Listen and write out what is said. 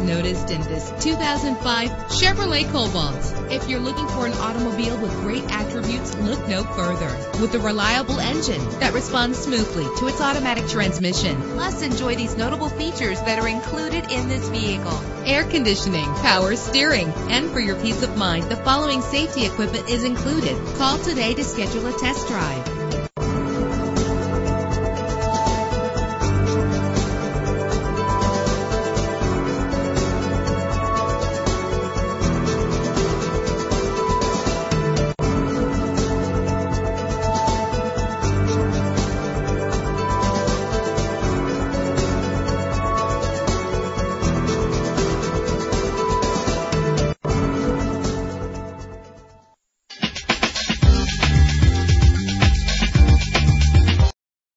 noticed in this 2005 Chevrolet Cobalt. If you're looking for an automobile with great attributes, look no further. With a reliable engine that responds smoothly to its automatic transmission. Plus, enjoy these notable features that are included in this vehicle: air conditioning, power steering, and for your peace of mind, the following safety equipment is included. Call today to schedule a test drive.